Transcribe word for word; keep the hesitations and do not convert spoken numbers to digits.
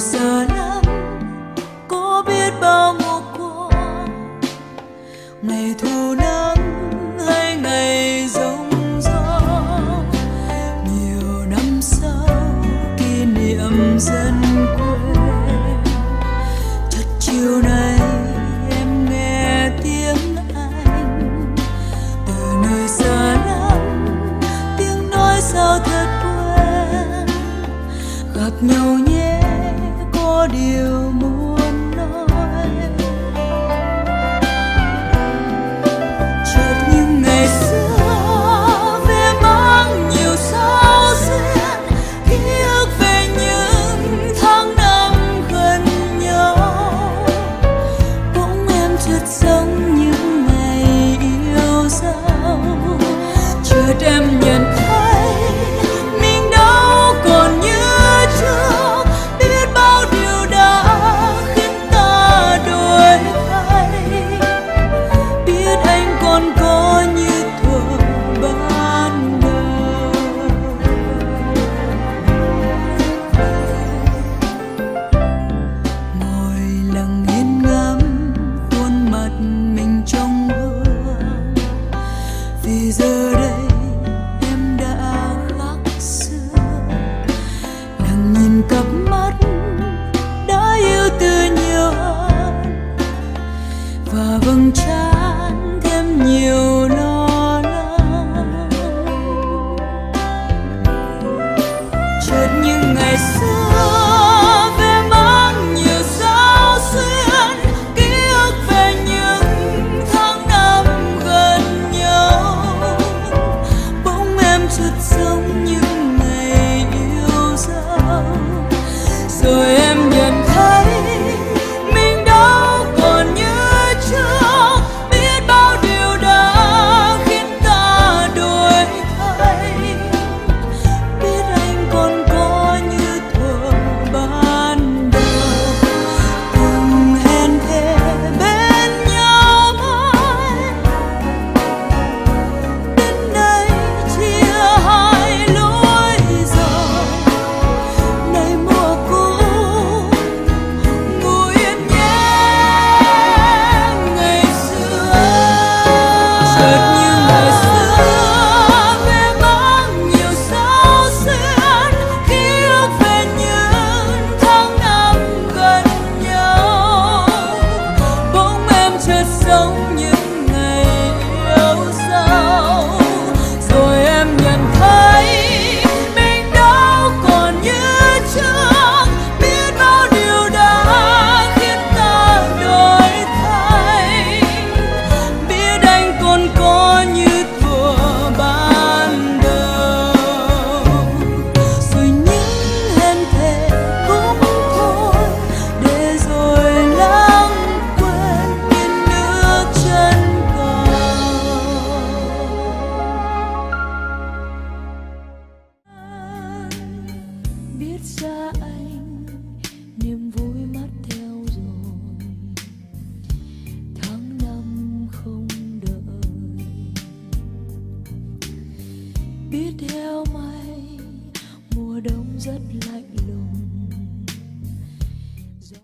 xa lắm, có biết bao mùa qua, ngày thu nắng hay ngày giông gió. Nhiều năm sau kỷ niệm dân quê, chợt chiều nay em nghe tiếng anh từ nơi xa lắm, tiếng nói sao thật quen. Gặp nhau nhé, có điều muốn nói. Chợt những ngày xưa về mang nhiều sao xuyên, ký ức về những tháng năm gần nhau. Bỗng em chợt sống những ngày yêu dấu. Chợt em nhận thấy mình đâu còn như trước, biết bao điều đã khiến ta đổi thay. Biết anh còn có như thuở ban đầu. Ngồi lặng yên ngắm khuôn mặt mình trong gương, vì giờ đây em đã khác xưa. Lặng nhìn cặp mắt đã yêu từ nhiều hơn, và vầng trán thêm nhiều lo lắng. Chợt những ngày xưa về mang nhiều sao xuyên, ký ức về những tháng năm gần nhau. Bỗng em chợt sống những ngày yêu dấu. Rồi em nhận thấy mình đâu còn như trước, biết bao điều đã khiến ta đổi thay. Biết anh còn có như thuở ban đầu, từng hẹn thề bên nhau mãi. Đến nay chia hai lối rồi, này mùa cũ ngủ yên nhé ngày xưa. Chợt như ngày xưa về mang nhiều sao xuyên, ký ức về những tháng năm gần nhau. Bỗng em chợt sống những ngày yêu dấu. Rồi em nhận thấy mình đâu còn như trước, biết bao điều đã khiến ta đổi thay. Biết anh còn có như thuở ban đầu. Rồi những hẹn thề cũng thôi, để rồi lãng quên như nước chân cầu. Biết ra anh niềm vui mất theo rồi, tháng năm không đợi. Biết theo mây mùa đông rất lạnh lùng,